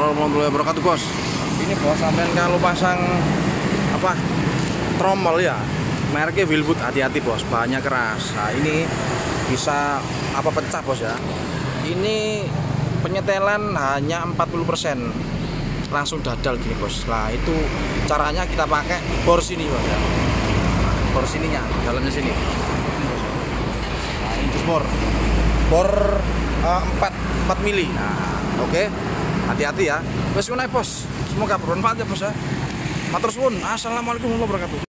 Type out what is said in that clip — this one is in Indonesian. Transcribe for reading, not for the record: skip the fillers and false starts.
warahmatullahi wabarakatuh, bos. Ini bos, sampean kalau pasang apa tromol ya, mereknya Wilwood, hati-hati bos, bahannya keras. Nah ini bisa apa pecah bos ya. Ini penyetelan hanya 40%, langsung dadal gini bos. Nah itu caranya kita pakai bor sini bos ya. Bor sininya, dalamnya sini. Nah ini bor 4 mili. Nah oke. Hati-hati ya. Wes naik bos. Semoga bermanfaat ya bos ya. Matur suwun. Assalamualaikum warahmatullahi wabarakatuh.